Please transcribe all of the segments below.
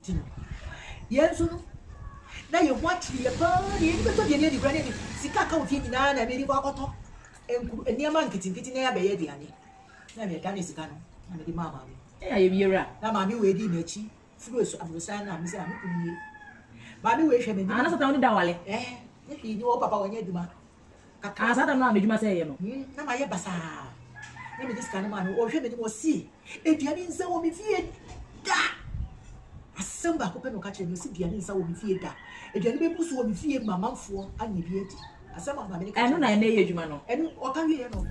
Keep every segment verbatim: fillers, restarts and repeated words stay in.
tino yes no na ye what ye ba ye ni beto de ne di grade ni sika ka ofie ni na na me ni kwa koto enku eniama nkitinkiti na ya be ye diane na me ka ni sika no na me di mama mi eh ye biera na mama mi we di na chi furu so afrosan na mi se am ku ni mama mi we hwe me ni ana sata woni da wale eh ni ni wo papa wanya duma kaka sata no ameduma se ye no na ma ye basa na me di sika no ma no o hwe me ni wo si eduane nsa wo mi fie da asamba ko pe no ka che no si eduane nsa wo mi fie da eduane be busu wo mi fie mamanfo anya bi edi asamba ma me ka eno na ene ye adwuma no eno o ka wie no ko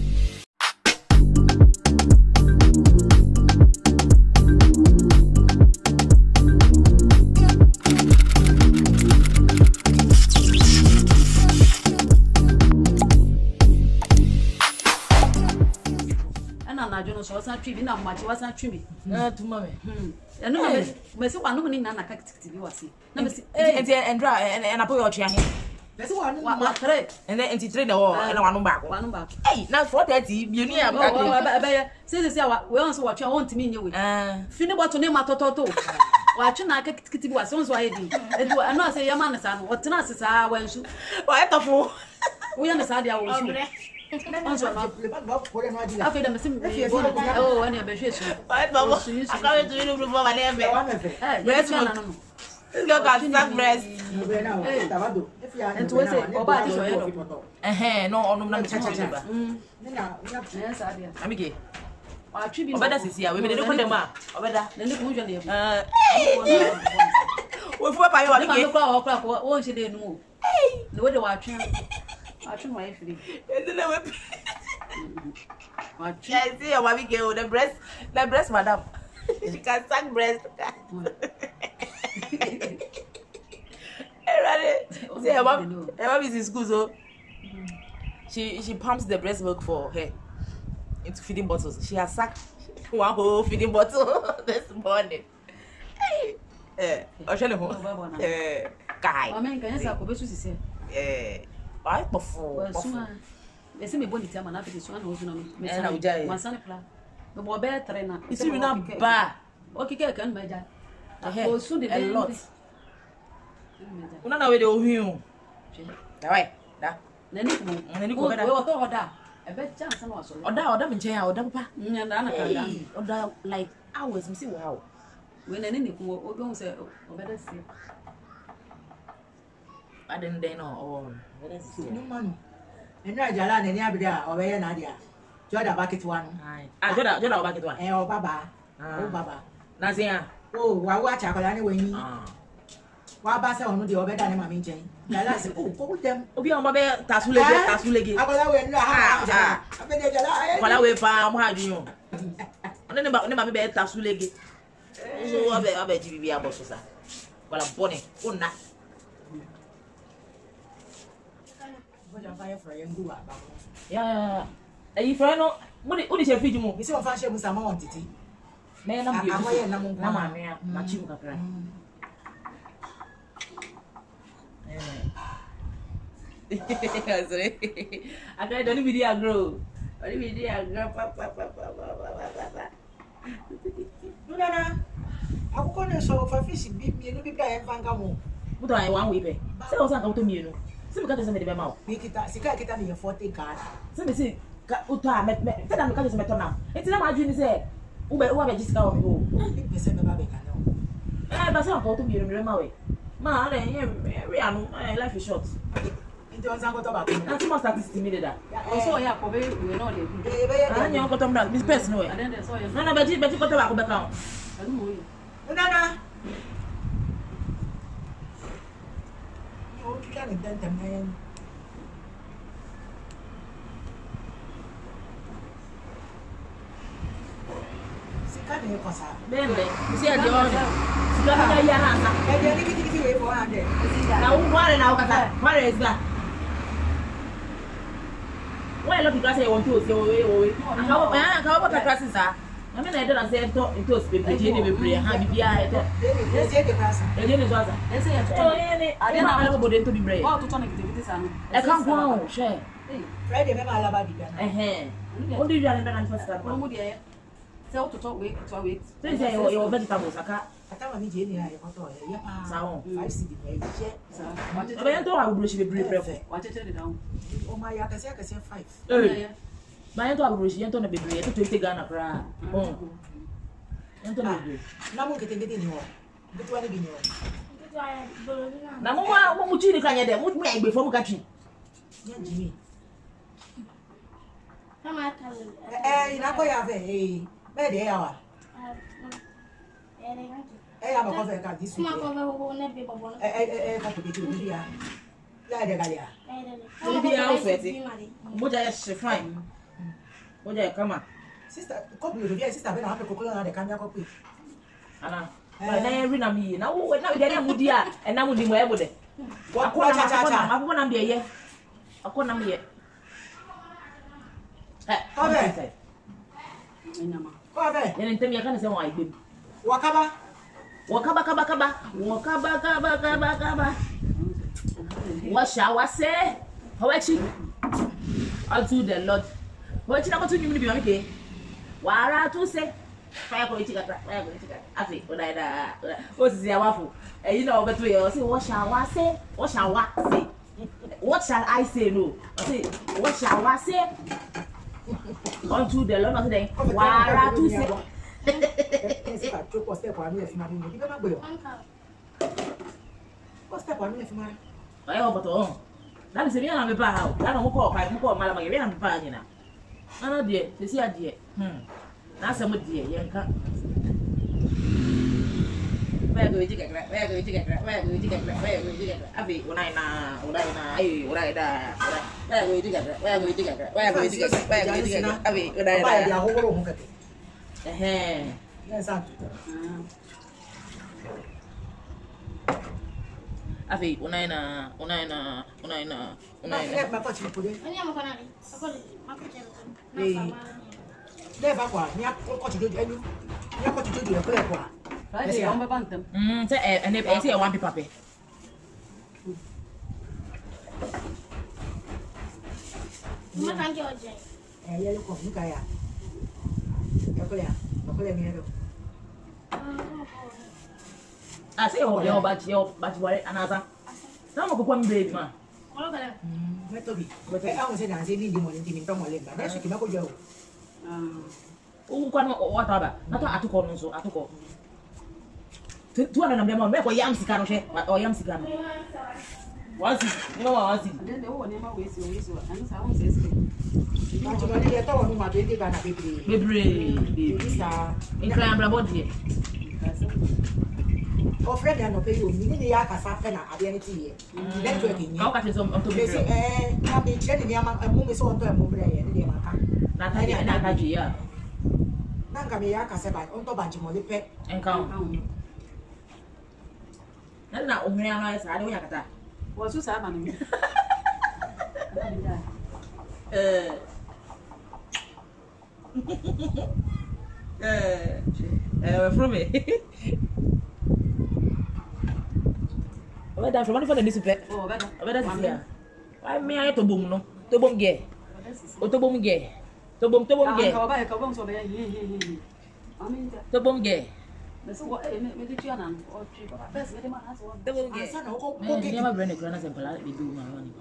so wasa twi na machi wasa twi mi na tuma me hmm eno na me se wanu ni na na ka tikiti wase na me se enti endra na po yo twa he me se wanu wa tre ende enti tre na wo na wanu ba ko wanu ba eh na four thirty bienu ya ba ba ba se se se we on so wa twa won timi nye we ah fini boto ne matototo wa twa na ka tikiti wase on so aye di edu eno se yama na sa no otena asesa wa nsu wa etofo wo ya na sa dia wo nsu Onso na ba ba ko le no adi la. Afi da me sim. Oh, ani be hwe so. Ai baba. Akawe tu ni bro ba le be. Eh, breast na no. Look at that breast. No be na o. Tabado. Ento we say oba di so ye no. Eh no onum na cha cha ba. Mm. Na na yes adia. Amige. Wa twi bi. Obeda sisi a we me de ko dem a. Obeda. Na ni ko hwe na ye. Eh. We fu pa yo wa ke. Ko ko ko ko o nse de nu. Eh. No we de wa twi. Wa twi wa ifiri. Endo na we. Wa twi. I see your mommy girl the breast, the breast madam. She can suck breast. See her mom, her mom is in school so she she pumps the breast milk for her into feeding bottles. She has sucked one whole feeding bottle this morning. Eh, o shele ho. Eh, kai. Mama nkan yesa ko besu sise. Eh, ai pofo. Suma. Ese me boni tiama na fe so na ozu na me. Eh na uja. Wansane pla. Me bo be tre na. Isi na ba. O kike kan ma ja. O su de a lot. Una na we de ohun. Da wai, da. Na ni ko. Na ni ko be da. We wato oda. E be chance na waso. Oda oda me nchen ya oda papa. Nya da na kan da. Oda like hours me see wow. We na ni ko o be hu se o be da si. Aden den no o. Be da si. no man. Enra jala na ni abida o be ye na dia. Joda bucket one. Ai. Ah joda joda o bucket one. Eh o baba. O baba. Na se ya. O wa wa cha kola ni wenyi. Ah. Wa ba se onu de o be da ni mama nchen. Jala se o ko dem. Obi o ma be tasulege tasulege. Akola we nra ha ja. Abede jala. Kola we pa mo ha dun. One ne ba ne ba me be tasulege. So abe abe ji bibi aboso sa. Wala bone una. Ya ya. Ayi fra no mo di o di se fridge mo. Mi se o fa she musa ma won titi. Me na bi. Amoye na mo na ma me na chi mo kakra. Eh. Sorry. Akra do ni video grow. Oni video grow pa pa pa pa pa pa. Nana. Akoko ne so fa fish bi mi no bi bra en fanga mo. Muto ai wan we be. Se o san ka to mi no. Se me ka to se me de be ma o. Mi kita sika kita mi forty card. Se me se ka uto a me me se da me ka to se me to na. Enti na ma aju ni se u be u be ji sika o mi ho. Bi be se me ba be ka no. Eh ba se ka to mi mi ma we. Ma re ye we anu life is short. Nti on san ko to ba ko. Na se mo statistics mi de da. O so ya ko be we no de. Be be ye. Ah nyo ko to mra mi space no we. Aden de so ya. Na na be ji be ji ko to ba ko be ka o. Anu mo yi. Nana. Yo kita ni dan tamen. Sika ni ko sa. Bembe. Si a jo. Si ka na ya na sa. Eh dia ni kiti kiti we four hundred. Na u wale na u kata. Wale is ba. Wale lo bi class e won to se o we o we. Aka wo eh aka wo ka class sa. Na me na e do na se to to speak je ni be pray ha bibia e to. Dia dia de class. E je ni so asa. Ese ya to. Oh ye ni. Ade na ala bo de to bi pray. Wa to to na kiti kiti sa no. E kan kwa o she. Friday me ma la ba bi ga. Eh eh. O di ya ni na first card. Ko mu dia ya. So to talk wait, to wait. Say say your your vegetables aka. Ata ma mi je ni aye koto e ya pa. Sa won. five cedi e je. O be ento aburo shi bebre prefo. What you tell it down? O ma ya kase kase five. Eh. Ma ento aburo shi ento na bebre, ento twenty Ghana kra. Oh. Ento na bebre. Na mo kete ngede ni ho. Bitu ani bi ni ho. Na mo wa mo muchi ni kanya de, mo mo egbe fo mo katwi. Ya jimi. Kama ta. Eh, ina ko ya ve eh. Be de ya wa. Eh, ya ma ko ve ka this week. Kuma ko ve ho ne be bobo. Eh eh eh ko ko de bi ya. Ya de ga ya. Bibi ya o fete. Mo ja ya she fine. Mo ja kama. Sister, ko bi do ya sister be na ha pe ko ko na de kanya ko pe. Ana. Ba na every na mi na wo na de na mudi a e na mudi mo e bode. Wa ko cha cha cha. Akọ na mbe ye. Akọ na mbe ye. Eh, Ko be. Ko be. Yẹn ntẹmi yẹ ká ní sẹ wọn àìgbé mi. Wakaba. Wakaba kaba kaba. Wakaba kaba kaba kaba. Washa wase. Hawachi. Unto the Lord. Hawachi na kotu nyumi ni bi mami ke. Wara tu se. Fire ko ichi katra. Fire ko ichi katra. Afi o dai da. O sisi awafo. Eyi na obeto ye o say washa wase. Washa wase. What shall I say no? I say what shall I say? Unto the Lord, not today. Wara tu se. Sister, to ko step wa mi e fi ma mi. Di be ma gbe yo. Ko step wa mi e fi ma. Ayo boto. Na bi se mi na me pa ha o. Na no mo ko pa mo ko mala ma ye na me pa nyina. Na no de, se si ade. Hmm. Na se mo de ye nka. Ba go ji kakra, ba go ji kakra, ba go ji kakra, ba go ji kakra. Abi unai na, unai na, ai unai da. Ba go ji kakra, ba go ji kakra, ba go ji kakra, ba go ji kakra. Abi unai da. Ba ya ho ho ho kete. Eh. Ya sa. Abi unai na, unai na, unai na, unai na. Ma ko chi ko de. Ani mo kana ni. Ako ma ko tell. Eh. Le ba kwa, ni ko chi de enu. Ni ko chi de de ko le kwa. Right, I'm about them. Mm, say eh and eh say one paper pe. Ma kan jo je. Eh, ya lo ko ni ka ya. Ya ko le ya. Ko le ni ro. Ah, say o le o ba ti o ba ti wale anaza. Na mo ko kwa mbe ma. Ko kala. Me to bi. Eh, a mo se na se ni di mo ni ti mi to mo le ba. Na su ki ma ko jo. Ah. O kwa no o ta ba. Na to atuko no so atuko. Tu ana na mdemo me ko yam sika no hwe. O yam sika no. Wansi, ni ma wansi. Then they won't never waste your waste. And so I won't say it. Ma ti ba ni e to wo ma be de ba na be bre. Bebre. Bi sa. In clan bla body. O friend ya no pe yo mi ni ya ka sa fe na ade ni ti ye. Network ni. Ka o ka se so on to Me bebre. si eh, na be chere ni ama mu me so on to e mu bre ye ni de ma ka. Na ta ni na ta ji ya. Na nga me ya ka se ba on to ba ji mo le pe. Enka. Na na o hwe ana sa ade wo yakata. Was you saying? Eh. Eh. Eh, from me. Oba da from money for the disipe. Oh, better. Oba da sia. Why me aye to bom no? To bom ge. O to bom ge. To bom to bom ge. Ka ba ka bom so be yi yi yi. Amin. To bom ge. So what eh me me ti ana o tri ba. Best me de ma aso. To bom ge. Asa na ko ko Me ke. ni ma brand ko na se pala be do ma wani.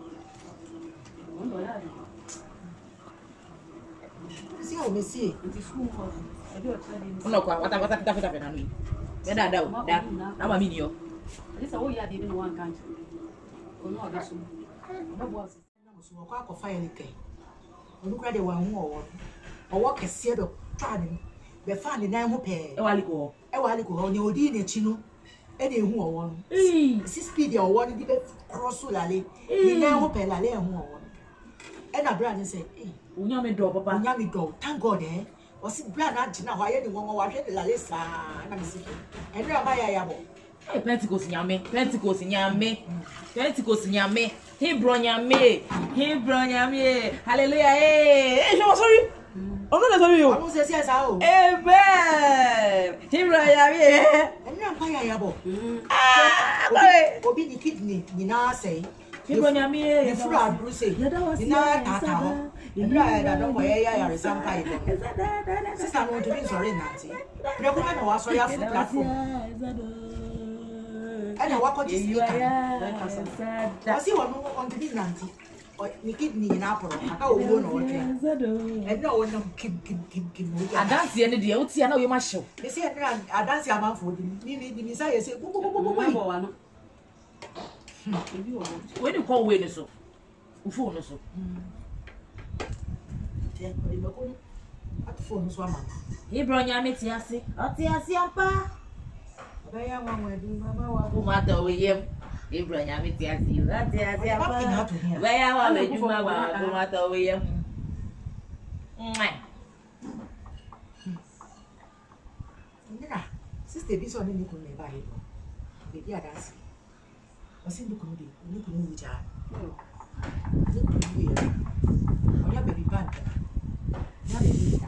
Si o me si. Nti school ko. E bi o tell me. Uno kwa wata wata pita pita pe na ni. Me da da o da. Na ma mi ni yo. This all ya dey in one country. Ko no oda so. No boss. Na mo so ko akọ fire ke. Onu kra de wa hu owo. Owo kese do twa ni. Be fa ni nan ho pe. E wali ko. E wa ali ko ni odi na chi no. E de hu owo no. Eh. Si speed ya owo ni di be cross la le. Ni nan ho pe la le hu owo. E na bra ni say, eh, Unya me do papa. onya mi do. Thank God eh. O si bra na ji na ho aye ni won wa hwe ni la le sa na mi si. E bra ba ya ya bo. Hey, Pentecost nyame, Pentecost nyame, Pentecost nyame, Hebrew nyame, Hebrew nyame, hallelujah, hey, hey, show sorry, oh no, sorry you, Onu se si esa o. amen, Hebrew nyame, E bra ba ya ya bo. ah, sorry, Obi ni kidney ni na say. Hebron Yami, the fruit are bruising. You know, Tata, you know, I don't wear ya some pie. Sister, I want to be sorry, Nancy. You're going to was your food platform. And I walk on this year. I see one on to be Nancy. Or kidney in apple. I go on or and no one keep keep keep keep. I dance the end of the old see, I know you must show. They say I dance your mouth for the Messiah. Say, go. When you call Winnie so, phone so. Hebron Yami Tiasi, Otiasi Ampa. Who matter with him? Hebron Yami Tiasi, Otiasi Ampa. Where are you, Mama? Who matter with him? Sister, this one you could never hear. Baby, I dance. I see the comedy, you could move jar. You could be here. Or your baby band. Now, baby,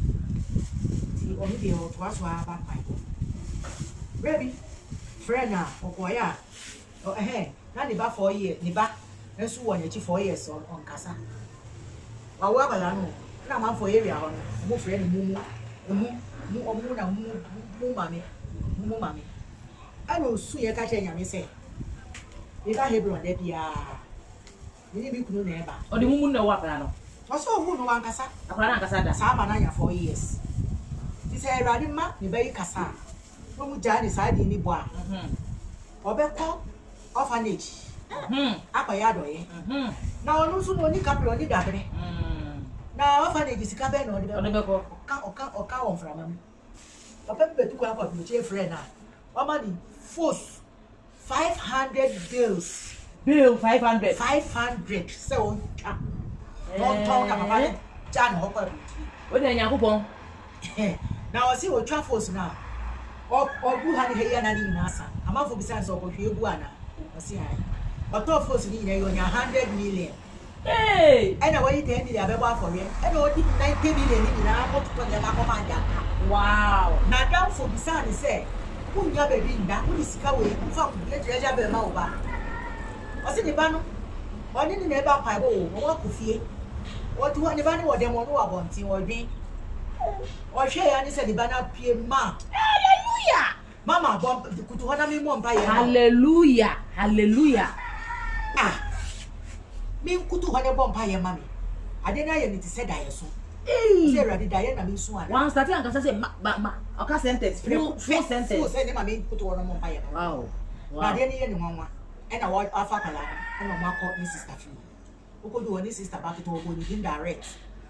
see, only the old was why back my baby, friend, or boy, or a hand, not the back four years, the back, and so one four years on on Casa. However, I know, now I'm for area on move friend, moo, moo, moo, or moo, moo, moo, mammy, moo, mammy. I will soon you catch any, say. You got Hebron, there be a. You need to know never. Or the woman know what I know. I saw who no one Casa. A Casada, Samanaya for years. He said, Radima, the very Casa. No Jan is hiding in the bois. Obeco, orphanage. Hm, Apayado, eh? Now, no sooner only couple on the Dabre. Now, orphanage is a cabin or the Beco, or cow from him. A pepper to go up with your friend. What money? Force. Five hundred bills. Bill five hundred. Five hundred. So, don't talk about John Hopper. What then, Yakupon? Now I see what travels now. Or or who had here and in Nasa. A month besides of Guana. I see I. But top force in a hundred million. Hey! And I wait ten million for it. And I did ninety million in our command. Wow. Now down for besides say. Who you have been that? Who is Kawi? From the treasure be Mauba. I see the banner. One in the neighbor pie, what could fear? What do anybody or them want to want or be? Or share and said the banner appear ma. Hallelujah! Mama, bomb the Kutuana me one by Hallelujah! Hallelujah! Ah, me Kutuana bomb by mammy. I didn't know you need to say that so. Sarah, the Diana means one. One starting and say, ma, okay, sentence, full, full sentence. Full sentence, I mean, put one on my wow. Wow. Then any one, and I want Alpha Calana, and a mark of Missus Taffy. Who could do any sister back to Ogo in direct?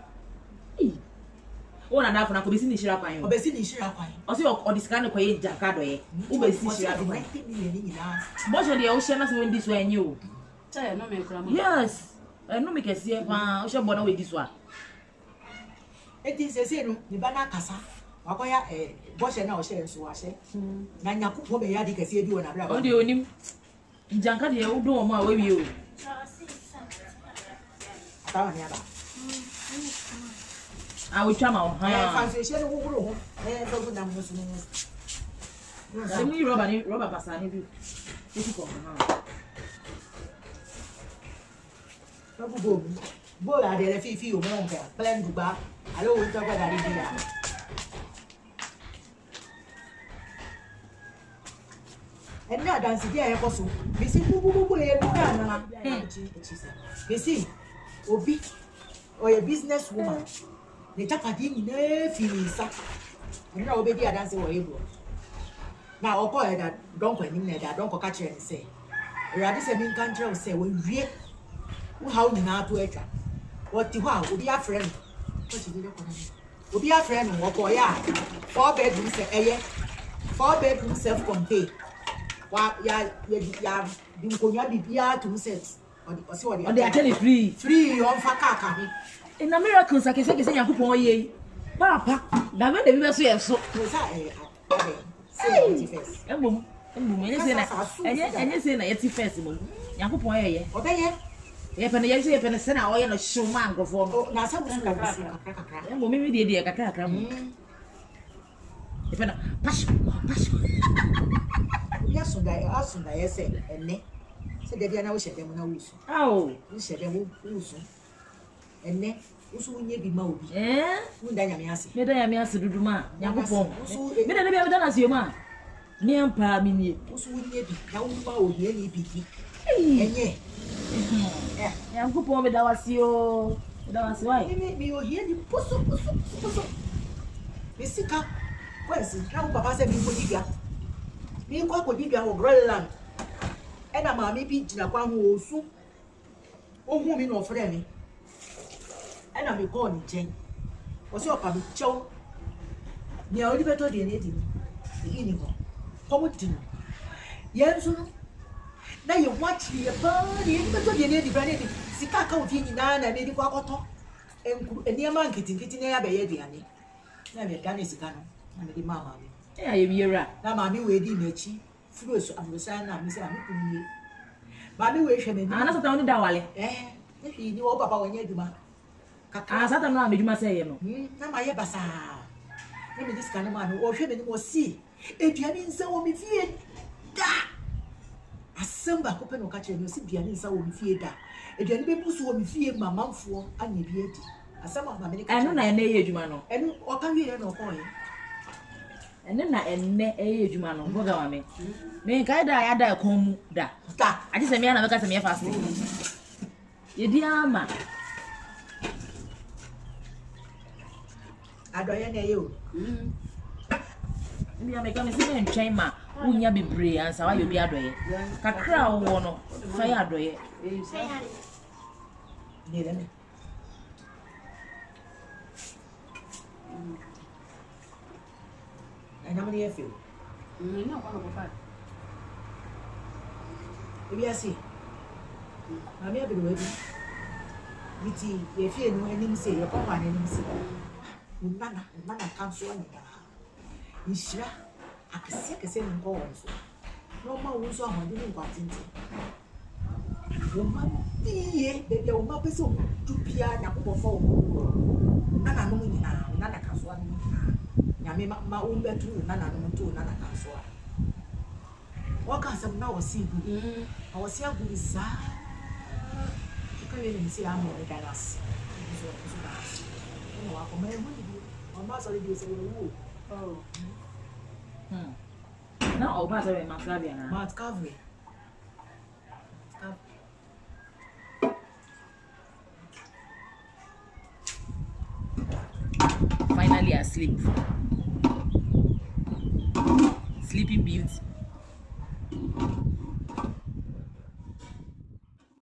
One and a half and I could be seen in Shirapine, or be seen in Shirapine, or see or this kind of quiet Jacado, who be seen Shirapine. Most of the ocean is when this way new. Yes, I know me can see a ocean border with this one. It is a sin, the banana casa. Wakoya eh boss na o share so ase na nyakupo be ya de kase bi wona bra ba o de onim njanka de o do mo a we bi o tawa ni aba a we twa ma o ha eh fancy share wo wuro ho eh so na mo so no se mi roba ni roba pasa ni bi e ti ko ha to bu bo bo la de fi fi o mo nka plan duba alo wo to ko da ri dia. And now dance here also. We see boo boo boo here na. We see obi or a business woman. The chapati ni na fini sa. And now obi dey dance we able. Now oko e that don ko ni na that don ko catch and say. Ready say me country o say we wie. Who how ni na to etwa. What ti ho obi a friend. What you dey ko na. Obi a friend wo ko ya. Four bedroom say eye. Four bedroom self contained. Wa ya ya ya dinkonya bibia to set or the or the or they are free free on fa kaka bi in miracles I can say say yakupon ye papa da me de bi so ye so no sa eh okay say first embum embum enye say na enye enye say na yeti first mo yakupon ye ye obeye ye pene ye say ye pene say na o ye no show man go for na sa musu kakra kakra embum mi de de kakra kakra mo ye pene pash pash ya so da ya so da ye say enne Se de bia na wo hyede mo na wo su. Aw. Wo hyede wo wo su. Enne wo su nye bi ma obi. Eh? Wo nda nyame ase. Me da ya me ase duduma. Yakopon. Wo Me da na bia me da na se ma. Me ampa me nie. wo su nye bi na wo ma ohie ni bi ki. Enye. Eh. Yakopon me da wase o. Me da wase why? Me me ohie ni poso poso poso. Me sika. Kwesi, na wo papa se mi ko dibia. Mi ko ko dibia wo Greenland. E na ma mi bi jina kwa ho osu. Ohun mi no ofre mi. E na mi ko ni jen. O se opa mi chew. Ni a odi beto de ni edi. Yi ni ko. Komo di no. Ye nso no. Na ye watch ye ba ni beto de ni edi bra ni edi. Sika ka ofi nyina na me di kwa koto. Enku eniema nkitinkiti na ya be ye de ani. Na me da ni sika no. Na me di mama mi. Eh aye biera. Na mami we di mechi. Furo so amusa na mi se ami kunye. Mami we hwe me ni. Ana sata oni da wale. Eh, e hwi ni wo papa wonye aduma. Kaka. Ah sata no ameduma se ye no. Hmm, na ma ye basa. Na me diska na ma no, wo hwe me ni mo si. Eduane nsa wo mi fie da. Asamba ko pe no ka kire no si duane nsa wo mi fie da. Eduane be busu wo mi fie mamamfo anya bi edi. Asamba ma me ni ka. Eno na ene ye adwuma no. Enu o ka wi ye na o ko ye. Ene na ene eye adwuma no boga wa me. Me kai da ya da kon mu da. Da. Aje se me na me ka se me fast. Ye di ama. Adoye na ye o. Mm. Ndi ameka me se me ntwen ma unya bebre ansa wa yo bi adoye. Kakra wo no fa ya adoye. Eh, say. Ni le me. Ana mani ye fe. Mm, no, kwa kwa. Ebi ase. Mami abiri webi. Biti ye fie no anim se ye kwa na anim se. Nana, nana kanso ani na. Nshira akese kese nko wonso. No ma wonso ahode ni kwa tinti. Wo ma biye bebe wo ma pese o dupia na ko fo wo. Nana no nyina, nana kanso ani nyina. Nyame ma ma wo betu nana no to nana kanso a. Waka sam na wasi gu. Mm. I was here with this. I can't say I'm more than us. You know, I'm a man. I'm not sorry to say, Oh. Hmm. Na o ba se we Maskavia na. Mount Calvary. Finally asleep. Sleeping Beauty.